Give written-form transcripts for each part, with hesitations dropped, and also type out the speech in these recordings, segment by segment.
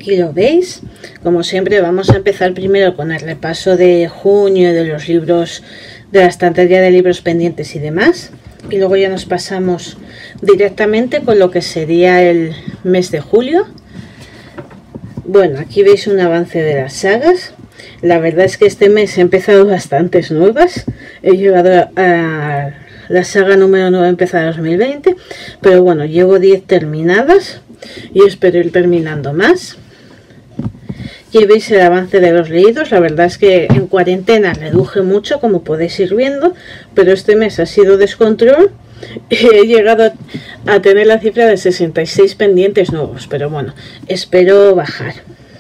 aquí lo veis. Como siempre vamos a empezar primero con el repaso de junio de los libros de la estantería de libros pendientes y demás, y luego ya nos pasamos directamente con lo que sería el mes de julio. Bueno, aquí veis un avance de las sagas. La verdad es que este mes he empezado bastantes nuevas. He llegado a la saga número 9 empezada 2020, pero bueno, llevo 10 terminadas y espero ir terminando más. Aquí veis el avance de los leídos. La verdad es que en cuarentena reduje mucho, como podéis ir viendo, pero este mes ha sido descontrol y he llegado a tener la cifra de 66 pendientes nuevos, pero bueno, espero bajar.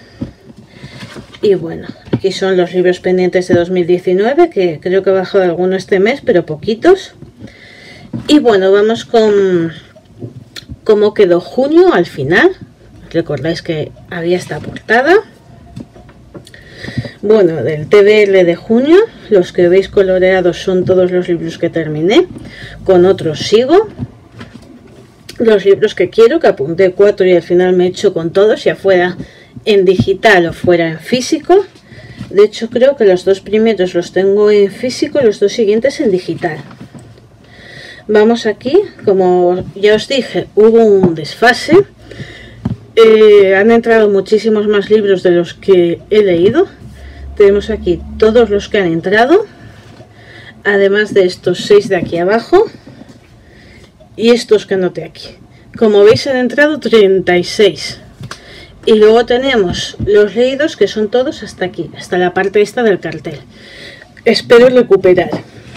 Y bueno, aquí son los libros pendientes de 2019, que creo que he bajado alguno este mes, pero poquitos. Y bueno, vamos con cómo quedó junio al final. Recordáis que había esta portada. Bueno, del TBR de junio, los que veis coloreados son todos los libros que terminé, con otros sigo. Los libros que quiero, que apunté 4 y al final me he hecho con todos, ya fuera en digital o fuera en físico. De hecho creo que los 2 primeros los tengo en físico y los 2 siguientes en digital. Vamos aquí, como ya os dije, hubo un desfase. Han entrado muchísimos más libros de los que he leído. Tenemos aquí todos los que han entrado, además de estos 6 de aquí abajo y estos que anoté aquí. Como veis han entrado 36. Y luego tenemos los leídos, que son todos hasta aquí, hasta la parte esta del cartel. Espero recuperar.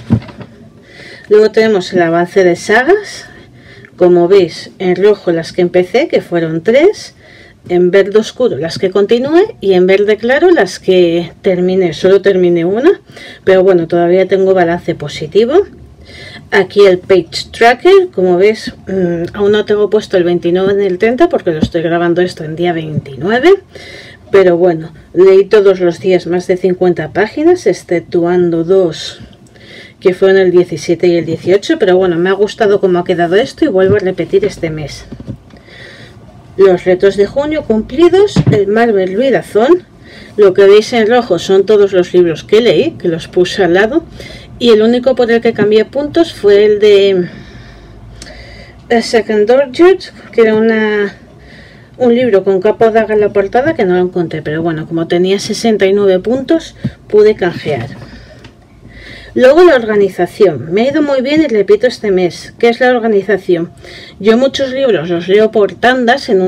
Luego tenemos el avance de sagas. Como veis, en rojo las que empecé, que fueron 3. En verde oscuro las que continué y en verde claro las que terminé. Solo terminé una, pero bueno, todavía tengo balance positivo. Aquí el page tracker, como veis, aún no tengo puesto el 29 ni el 30 porque lo estoy grabando esto en día 29, pero bueno, leí todos los días más de 50 páginas, exceptuando 2 que fueron el 17 y el 18, pero bueno, me ha gustado cómo ha quedado esto y vuelvo a repetir este mes. Los retos de junio cumplidos, el Marvel Readathon. Lo que veis en rojo son todos los libros que leí, que los puse al lado, y el único por el que cambié puntos fue el de Second Orchard, que era un libro con capa de daga en la portada, que no lo encontré, pero bueno, como tenía 69 puntos pude canjear. Luego la organización. Me ha ido muy bien y repito este mes. ¿Qué es la organización? Yo muchos libros los leo por tandas en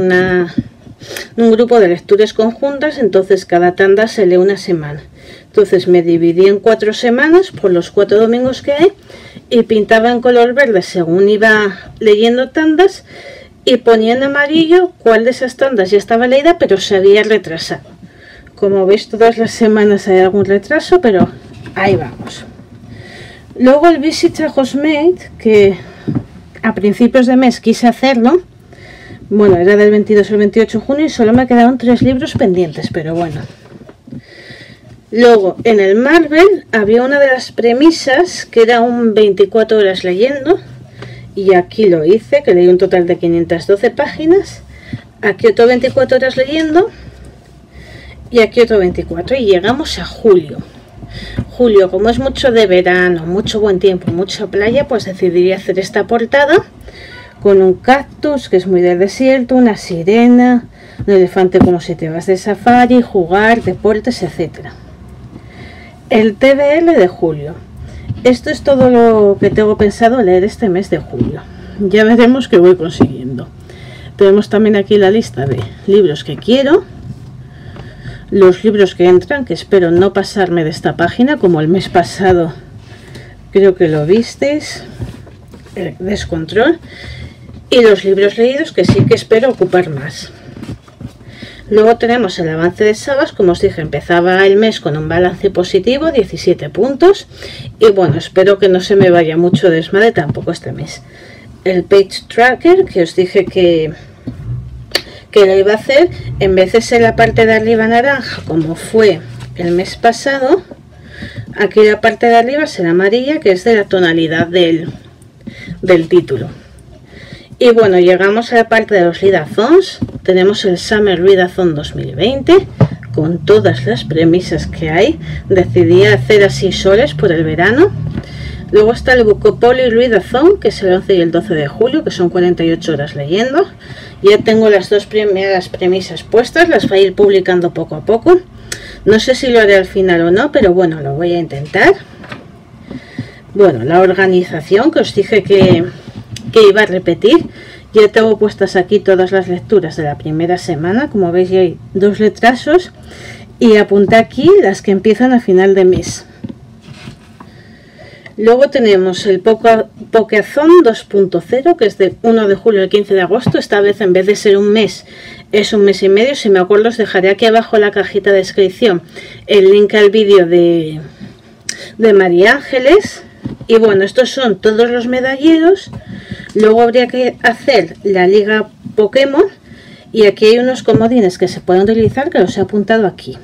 un grupo de lecturas conjuntas, entonces cada tanda se lee una semana. Entonces me dividí en 4 semanas por los 4 domingos que hay y pintaba en color verde según iba leyendo tandas y ponía en amarillo cuál de esas tandas ya estaba leída pero se había retrasado. Como veis, todas las semanas hay algún retraso, pero ahí vamos. Luego el Visit a Housemaid, que a principios de mes quise hacerlo. Bueno, era del 22 al 28 de junio y solo me quedaron 3 libros pendientes, pero bueno. Luego en el Marvel había una de las premisas que era un 24 horas leyendo. Y aquí lo hice, que leí un total de 512 páginas. Aquí otro 24 horas leyendo. Y aquí otro 24. Y llegamos a julio. Julio, como es mucho de verano, mucho buen tiempo, mucha playa, pues decidí hacer esta portada con un cactus que es muy del desierto, una sirena, un elefante como si te vas de safari, jugar, deportes, etc. El TBR de julio. Esto es todo lo que tengo pensado leer este mes de julio. Ya veremos qué voy consiguiendo. Tenemos también aquí la lista de libros que quiero. Los libros que entran, que espero no pasarme de esta página, como el mes pasado creo que lo visteis, Descontrol, y los libros leídos, que sí que espero ocupar más. Luego tenemos el avance de sagas. Como os dije, empezaba el mes con un balance positivo, 17 puntos, y bueno, espero que no se me vaya mucho desmadre tampoco este mes. El page tracker, que os dije que lo iba a hacer, en vez de ser la parte de arriba naranja como fue el mes pasado, aquí la parte de arriba será amarilla, que es de la tonalidad del título. Y bueno, llegamos a la parte de los readathons. Tenemos el Summer Readathon 2020 con todas las premisas que hay. Decidí hacer así soles por el verano. Luego está el Bucopoly Readathon, que es el 11 y el 12 de julio, que son 48 horas leyendo. Ya tengo las dos primeras premisas puestas, las voy a ir publicando poco a poco. No sé si lo haré al final o no, pero bueno, lo voy a intentar. Bueno, la organización que os dije que iba a repetir. Ya tengo puestas aquí todas las lecturas de la primera semana. Como veis, ya hay 2 retrasos. Y apunté aquí las que empiezan a final de mes. Luego tenemos el Pokeathon 2.0, que es de 1 de julio al 15 de agosto. Esta vez, en vez de ser un mes, es un mes y medio. Si me acuerdo, os dejaré aquí abajo en la cajita de descripción el link al vídeo de María Ángeles. Y bueno, estos son todos los medalleros. Luego habría que hacer la liga Pokémon. Y aquí hay unos comodines que se pueden utilizar, que los he apuntado aquí.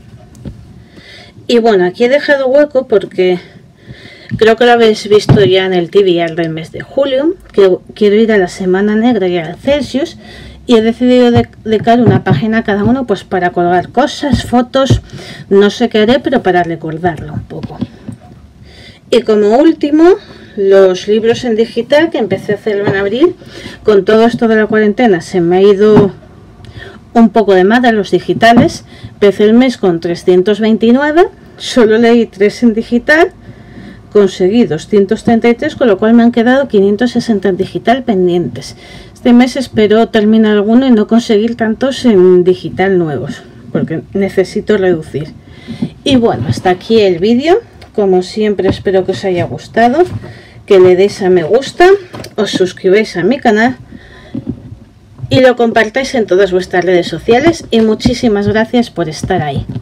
Y bueno, aquí he dejado hueco porque creo que lo habéis visto ya en el TBR del mes de julio, que quiero ir a la Semana Negra y al Celsius, y he decidido dedicar una página a cada uno, pues para colgar cosas, fotos, no sé qué haré, pero para recordarlo un poco. Y como último, los libros en digital, que empecé a hacerlo en abril. Con todo esto de la cuarentena se me ha ido un poco de madre los digitales. Empecé el mes con 329, solo leí 3 en digital, conseguí 233, con lo cual me han quedado 560 en digital pendientes. Este mes espero terminar alguno y no conseguir tantos en digital nuevos, porque necesito reducir. Y bueno, hasta aquí el vídeo. Como siempre, espero que os haya gustado, que le deis a me gusta, os suscribáis a mi canal y lo compartáis en todas vuestras redes sociales, y muchísimas gracias por estar ahí.